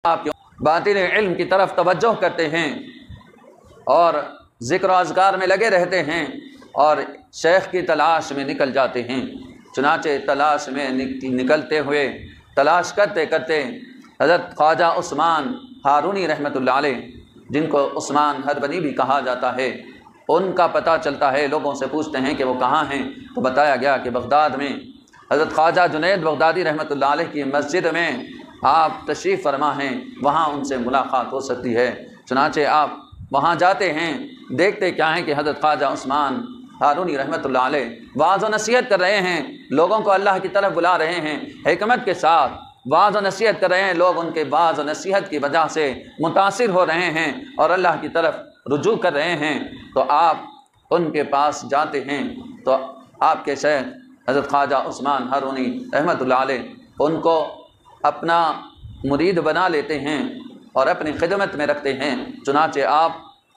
آپ باطل علم کی طرف توجہ کرتے ہیں اور ذکر و اذکار میں لگے رہتے ہیں اور شیخ کی تلاش میں نکل جاتے ہیں۔ چنانچہ تلاش میں نکلتے ہوئے تلاش کرتے کرتے حضرت خواجہ عثمان ہارونی رحمۃ اللہ علیہ، جن کو عثمان ہربنی بھی کہا جاتا ہے، ان کا پتہ چلتا ہے۔ لوگوں سے پوچھتے ہیں کہ وہ کہاں ہیں، تو بتایا گیا کہ بغداد میں حضرت خواجہ جنید بغدادی رحمۃ اللہ علیہ کی مسجد میں آپ تشریف فرما ہیں، وہاں ان سے ملاقات ہو سکتی ہے۔ چنانچہ آپ وہاں جاتے ہیں، دیکھتے کیا ہیں کہ حضرت خواجہ عثمان ہارونی رحمۃ اللہ علیہ وعظ و نصیحت کر رہے ہیں، لوگوں کو اللہ کی طرف بلا رہے ہیں، حکمت کے ساتھ وعظ و نصیحت کر رہے ہیں۔ لوگ ان کے وعظ و نصیحت کی وجہ سے متاثر ہو رہے ہیں اور اللہ کی طرف رجوع کر رہے ہیں۔ تو آپ ان کے پاس جاتے ہیں تو آپ کے شیخ حضرت خواجہ عثمان ہارونی رحمۃ اللہ علیہ ان کو اپنا مرید بنا لیتے ہیں اور اپنی خدمت میں رکھتے ہیں۔ چنانچہ آپ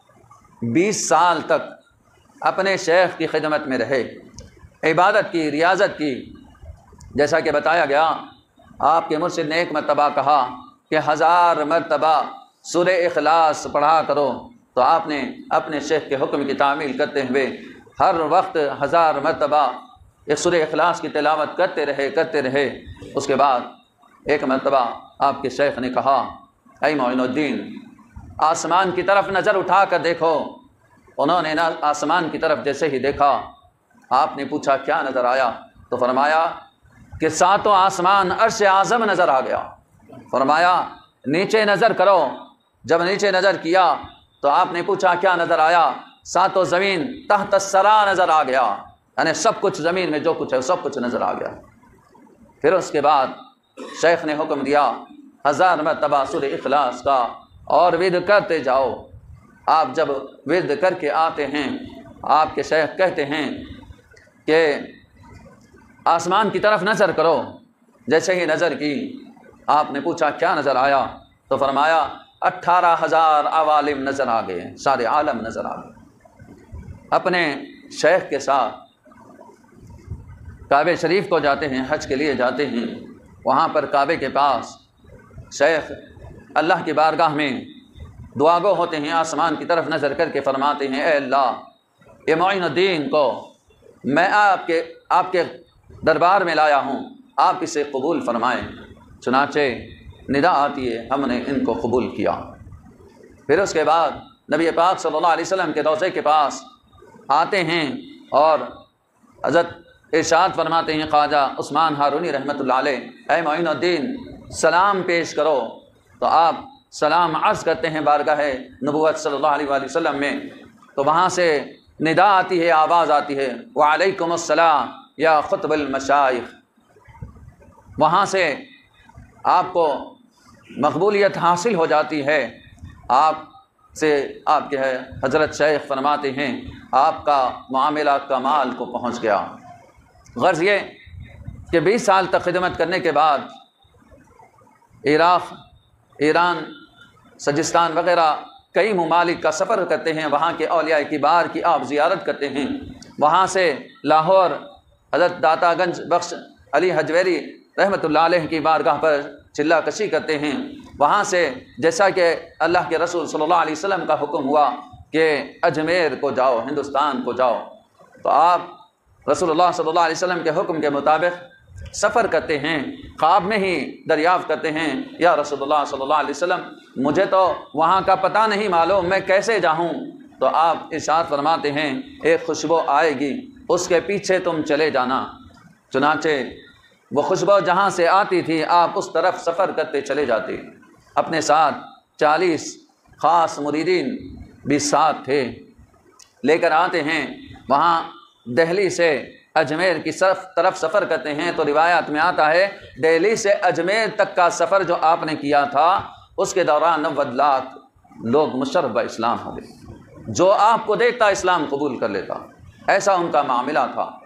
20 سال تک اپنے شیخ کی خدمت میں رہے، عبادت کی، ریاضت کی۔ جیسا کہ بتایا گیا، آپ کے مرشد نے ایک مرتبہ کہا کہ 1000 مرتبہ سورہ اخلاص پڑھا کرو، تو آپ نے اپنے شیخ کے حکم کی تعمیل کرتے ہوئے ہر وقت 1000 مرتبہ ایک سورہ اخلاص کی تلاوت کرتے رہے۔ اس کے بعد ایک مرتبہ آپ کے شیخ نے کہا، اے معین الدین، آسمان کی طرف نظر اٹھا کر دیکھو۔ انہوں نے آسمان کی طرف جیسے ہی دیکھا، آپ نے پوچھا کیا نظر آیا؟ تو فرمایا کہ 7 آسمان عرش اعظم نظر آ گیا۔ فرمایا نیچے نظر کرو۔ جب نیچے نظر کیا تو آپ نے پوچھا کیا نظر آیا؟ 7 زمین تحت الثری نظر آ گیا، یعنی سب کچھ زمین میں جو کچھ ہے سب کچھ نظر آ گیا۔ پھر اس کے بعد شیخ نے حکم دیا 1000 مرتبہ سورہ اخلاص کا اور ورد کرتے جاؤ۔ آپ جب ورد کر کے آتے ہیں، آپ کے شیخ کہتے ہیں کہ آسمان کی طرف نظر کرو۔ جیسے ہی نظر کی، آپ نے پوچھا کیا نظر آیا؟ تو فرمایا 18,000 عوالم نظر آ گئے، سارے عالم نظر آ گئے۔ اپنے شیخ کے ساتھ کعبہ شریف کو جاتے ہیں، حج کے لیے جاتے ہیں۔ وہاں پر کعبے کے پاس شیخ اللہ کی بارگاہ میں دعا گو ہوتے ہیں، آسمان کی طرف نظر کر کے فرماتے ہیں، اے اللہ، یہ معین الدین کو میں آپ کے دربار میں لایا ہوں، آپ اسے قبول فرمائیں۔ چنانچہ ندا آتی ہے، ہم نے ان کو قبول کیا۔ پھر اس کے بعد نبی پاک صلی اللہ علیہ وسلم کے روضے کے پاس آتے ہیں اور حضرت ارشاد فرماتے ہیں خواجہ عثمان ہارونی رحمۃ اللہ علیہ، اے معین الدین سلام پیش کرو۔ تو آپ سلام عرض کرتے ہیں بارگاہ نبوت صلی اللہ علیہ وآلہ وسلم میں، تو وہاں سے ندا آتی ہے، آواز آتی ہے، وعلیکم السلام یا خطب المشائخ۔ وہاں سے آپ کو مقبولیت حاصل ہو جاتی ہے۔ آپ سے آپ کے حضرت شیخ فرماتے ہیں آپ کا معاملہ کمال کو پہنچ گیا۔ غرض یہ کہ 20 سال تک خدمت کرنے کے بعد عراق، ایران، سجستان وغیرہ کئی ممالک کا سفر کرتے ہیں، وہاں کے اولیاء کبار کی آپ زیارت کرتے ہیں۔ وہاں سے لاہور حضرت داتا گنج بخش علی حجویری رحمۃ اللہ علیہ کی بارگاہ پر چلہ کشی کرتے ہیں۔ وہاں سے جیسا کہ اللہ کے رسول صلی اللہ علیہ وسلم کا حکم ہوا کہ اجمیر کو جاؤ، ہندوستان کو جاؤ، تو آپ رسول اللہ صلی اللہ علیہ وسلم کے حکم کے مطابق سفر کرتے ہیں۔ خواب میں ہی دریافت کرتے ہیں، یا رسول اللہ صلی اللہ علیہ وسلم مجھے تو وہاں کا پتہ نہیں معلوم، میں کیسے جاؤں؟ تو آپ ارشاد فرماتے ہیں ایک خوشبو آئے گی، اس کے پیچھے تم چلے جانا۔ چنانچہ وہ خوشبو جہاں سے آتی تھی آپ اس طرف سفر کرتے چلے جاتے۔ اپنے ساتھ 40 خاص مریدین بھی ساتھ تھے، لے کر آتے ہیں۔ وہاں دہلی سے اجمیر کی طرف سفر کرتے ہیں، تو روایات میں آتا ہے دہلی سے اجمیر تک کا سفر جو آپ نے کیا تھا، اس کے دوران 90 لاکھ لوگ مشرف اسلام ہو گئے۔ جو آپ کو دیکھتا اسلام قبول کر لیتا، ایسا ان کا معاملہ تھا۔